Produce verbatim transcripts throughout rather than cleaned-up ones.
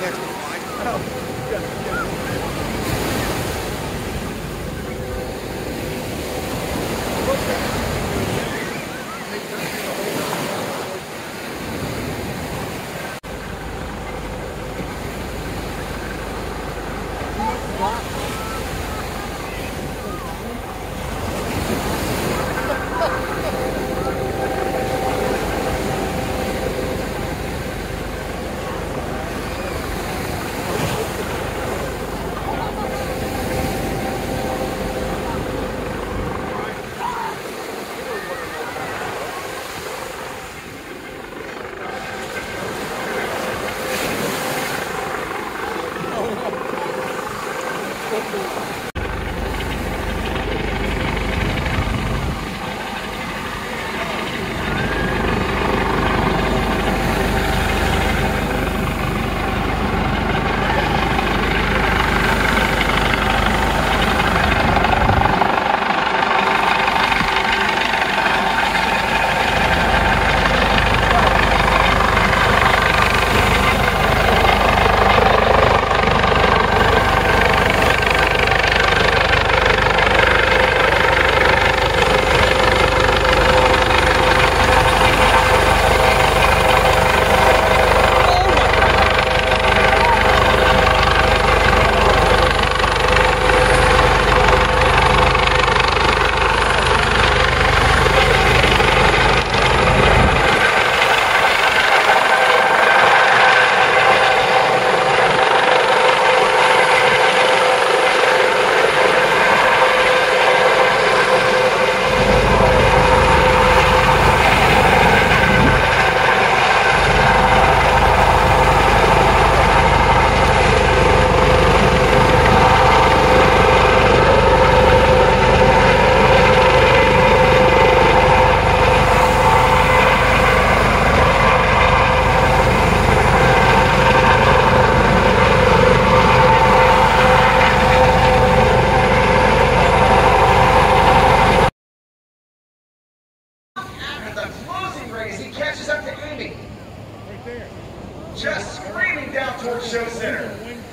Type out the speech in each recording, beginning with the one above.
just screaming down towards Show Center.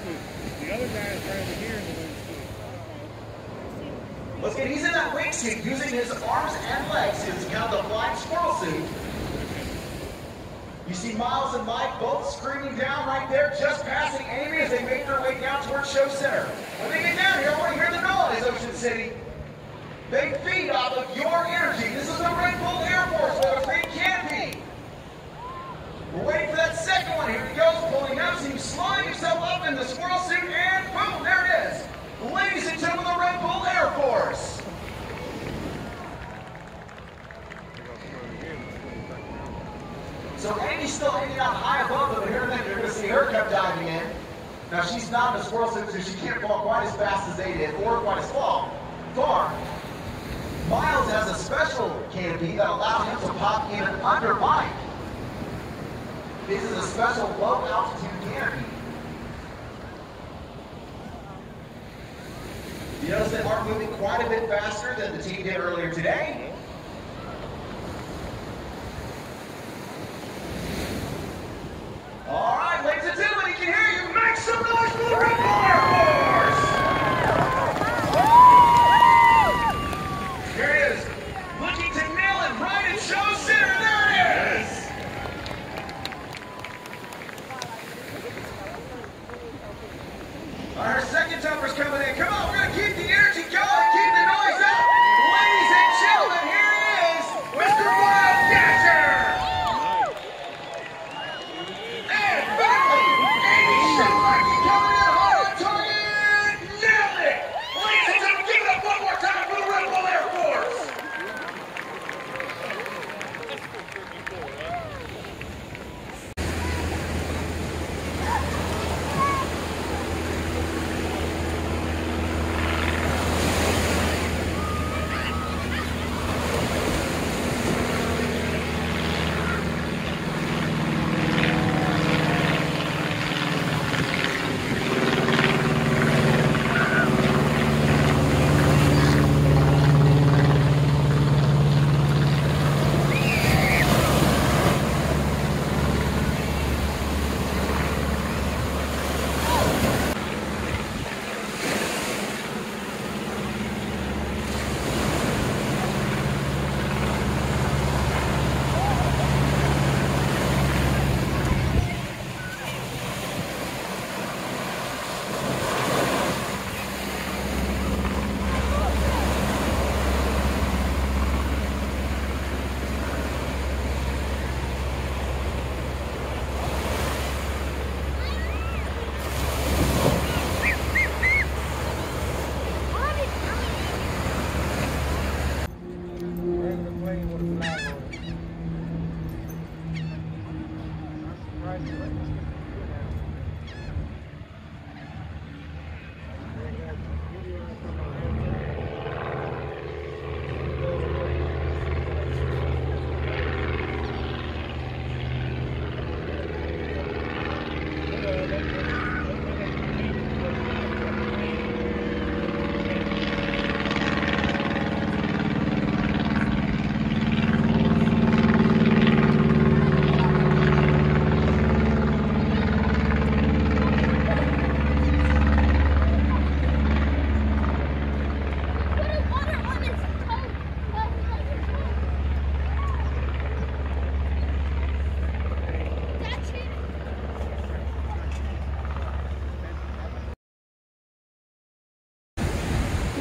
The other guy is right over here in the wing suit. Let's get, he's in that wing suit using his arms and legs, his kind of the flying squirrel suit. You see Miles and Mike both screaming down right there, just passing Amy as they make their way down towards Show Center. When they get down here, I want to hear the noise, Ocean City. They feed off of your energy. This is the Red Bull Air Force with a green canopy. We're waiting for that second one. Here he goes, pulling up. So he's sliding himself up in the squirrel suit, and boom, there it is. Ladies and gentlemen, the Red Bull Air Force. So Amy's still hanging out high above them, but here in a minute, you're going to see her come diving in. Now, she's not in a squirrel suit, so she can't fall quite as fast as they did, or quite as far. far. Miles has a special canopy that allows him to pop even under Mike. This is a special low altitude canopy. You notice they are moving quite a bit faster than the team did earlier today. All right, ladies and gentlemen, he can hear you. Make some noise for the Red Bull Air Force! Here it is, looking to nail it right at Show Center. There it is! All right, our second jumper's coming in. Come on, we're going to keep the energy going, keep the noise up. Ladies and gentlemen, here he is, Mister Miles Dasher! And finally, Amy Schumacher coming in hard on target. Nailed it! Ladies and gentlemen, give it up one more time for the Red Bull Air Force!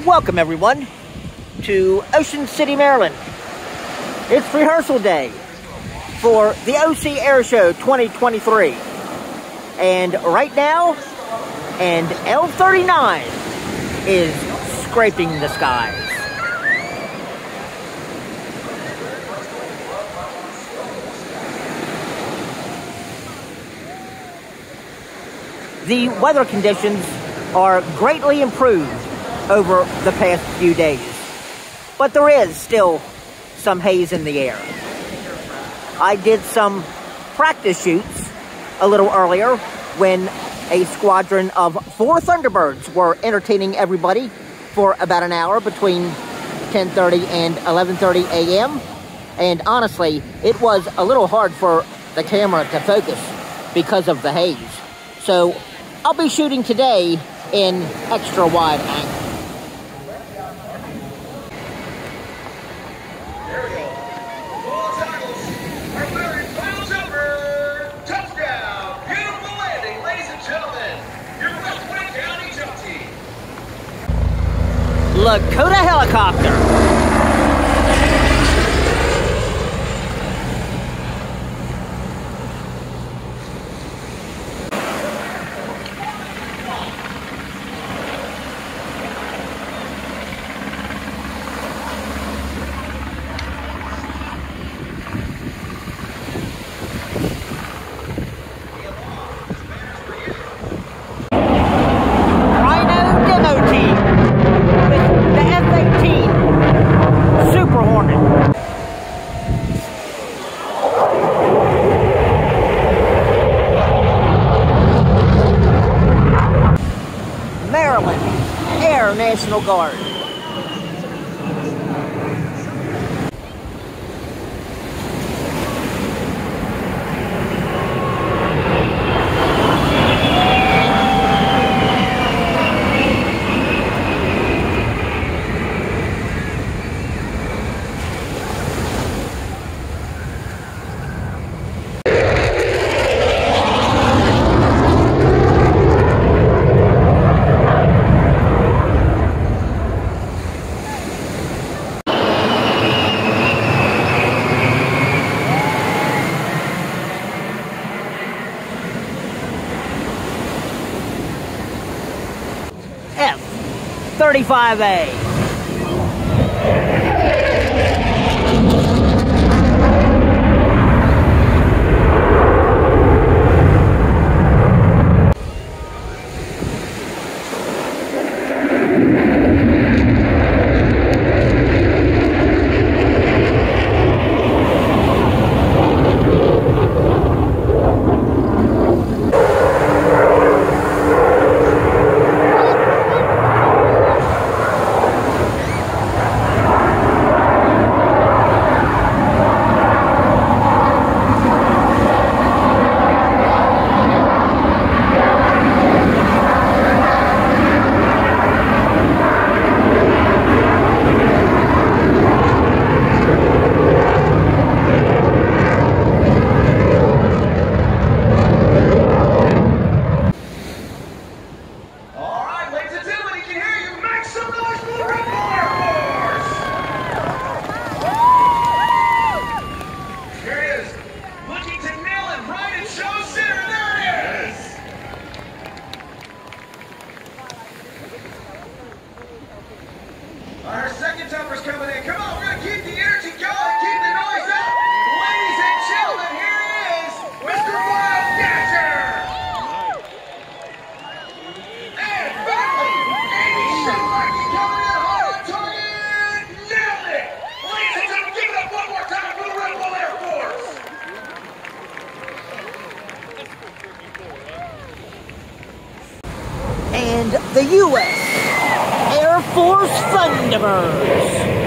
Welcome everyone to Ocean City, Maryland. It's rehearsal day for the O C Air Show twenty twenty-three. And right now, an L thirty-nine is scraping the skies. The weather conditions are greatly improved over the past few days, but there is still some haze in the air. I did some practice shoots a little earlier when a squadron of four Thunderbirds were entertaining everybody for about an hour between ten thirty and eleven thirty a m And honestly, it was a little hard for the camera to focus because of the haze. So I'll be shooting today in extra wide angle. There we go. Full tackles are clearing, finals over. Touchdown. Beautiful landing, ladies and gentlemen. Your West Wayne County jump team. Lakota helicopter. National Guard. F thirty-five A. Our second jumper's coming in. Come on, we're going to keep the energy going, keep the noise up. Ladies and gentlemen, here he is, Mister Wild Dasher. And finally, Amy Schumacher coming in hard on target. Nailed it. Ladies and gentlemen, give it up one more time for the Red Bull Air Force. And the U S Air Force Thunderbirds.